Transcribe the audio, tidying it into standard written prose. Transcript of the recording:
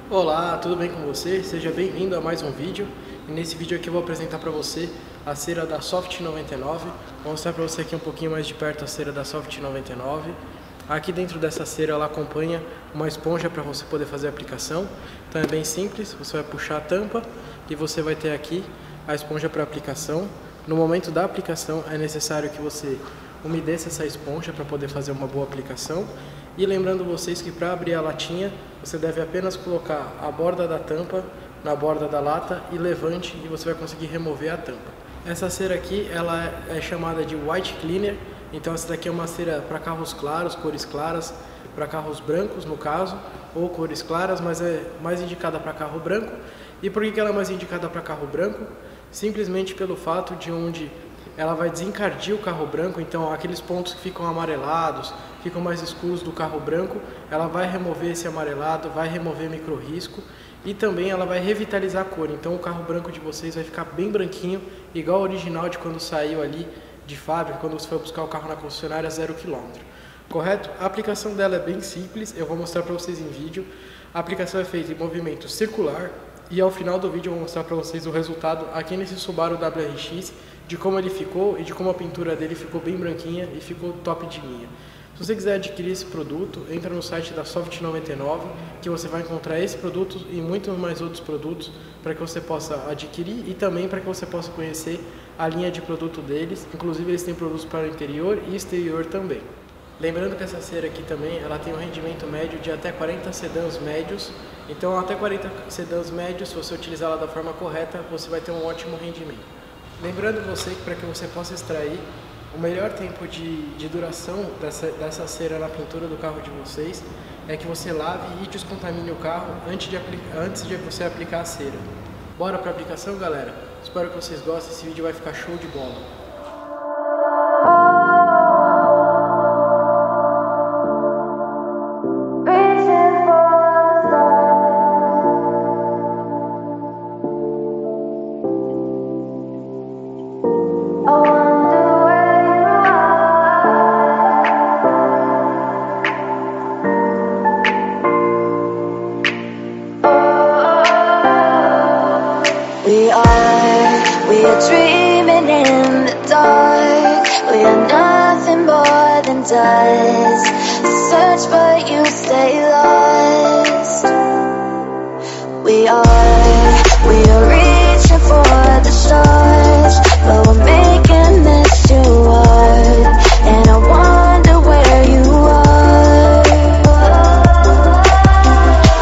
Olá, tudo bem com você? Seja bem-vindo a mais um vídeo. E nesse vídeo aqui eu vou apresentar para você a cera da Soft 99. Vou mostrar para você aqui um pouquinho mais de perto a cera da Soft 99. Aqui dentro dessa cera ela acompanha uma esponja para você poder fazer a aplicação. Então é bem simples, você vai puxar a tampa e você vai ter aqui a esponja para aplicação. No momento da aplicação é necessário que você umedeça essa esponja para poder fazer uma boa aplicação. E lembrando vocês que para abrir a latinha, você deve apenas colocar a borda da tampa na borda da lata e levante e você vai conseguir remover a tampa. Essa cera aqui ela é chamada de White Cleaner, então essa daqui é uma cera para carros claros, cores claras, para carros brancos no caso, ou cores claras, mas é mais indicada para carro branco. E por que ela é mais indicada para carro branco? Simplesmente pelo fato de onde ela vai desencardir o carro branco, então aqueles pontos que ficam amarelados, ficam mais escuros do carro branco, ela vai remover esse amarelado, vai remover micro risco e também ela vai revitalizar a cor. Então o carro branco de vocês vai ficar bem branquinho, igual ao original de quando saiu ali de fábrica, quando você foi buscar o carro na concessionária 0 km. Correto? A aplicação dela é bem simples, eu vou mostrar para vocês em vídeo. A aplicação é feita em movimento circular e ao final do vídeo eu vou mostrar para vocês o resultado aqui nesse Subaru WRX, de como ele ficou e de como a pintura dele ficou bem branquinha e ficou top de linha. Se você quiser adquirir esse produto, entra no site da Soft 99, que você vai encontrar esse produto e muitos mais outros produtos para que você possa adquirir e também para que você possa conhecer a linha de produto deles. Inclusive eles têm produtos para o interior e exterior também. Lembrando que essa cera aqui também, ela tem um rendimento médio de até 40 sedãs médios. Então até 40 sedãs médios, se você utilizar ela da forma correta, você vai ter um ótimo rendimento. Lembrando você que para que você possa extrair o melhor tempo de duração dessa cera na pintura do carro de vocês é que você lave e descontamine o carro antes de você aplicar a cera. Bora para a aplicação, galera? Espero que vocês gostem, esse vídeo vai ficar show de bola. We are dreaming in the dark. We are nothing more than dust. Search but you stay lost.